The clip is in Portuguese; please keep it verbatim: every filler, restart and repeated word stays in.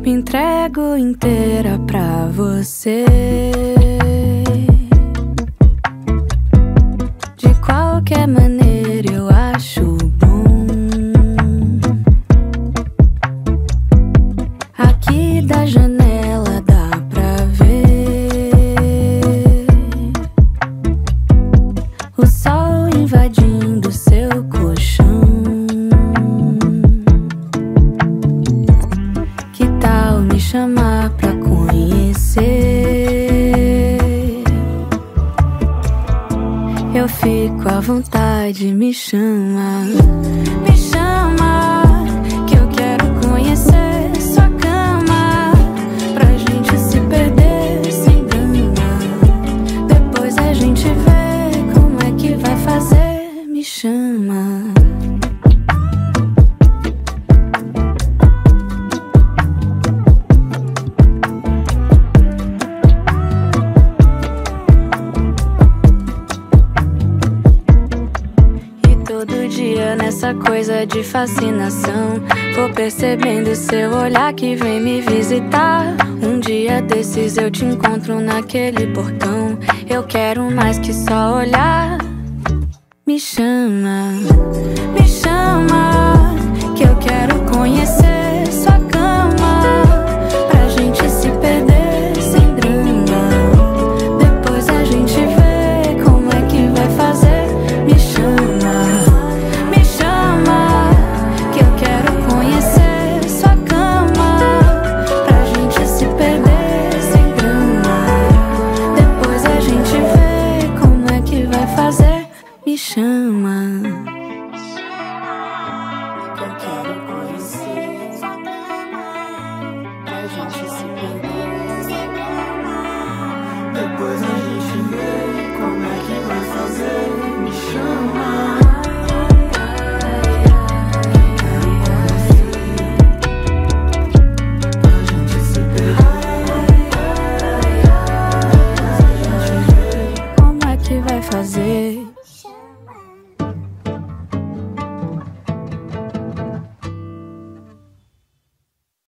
Me entrego inteira pra você. De qualquer maneira eu acho bom. Aqui da janela dá pra ver o sol invadindo seu colchão. Que tal me chamar pra conhecer? Eu fico à vontade, me chama. Me chama, que eu quero conhecer sua cama, pra gente se perder sem drama. Depois a gente vê como é que vai fazer. Me chama. Todo dia nessa coisa de fascinação, vou percebendo seu olhar que vem me visitar. Um dia desses eu te encontro naquele portão. Eu quero mais que só olhar. Me chama, me chama, que eu quero conhecer sua cama, pra gente se perder sem drama. Depois a gente vê como é que vai fazer. Me chama. Me chama. Eu quero conhecer sua cama, pra gente se perder sem drama. Depois